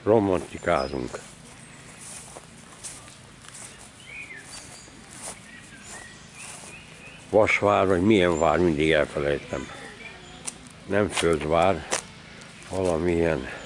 romantikázunk. Vasvár, vagy milyen vár, mindig elfelejtem. Nem földvár, valamilyen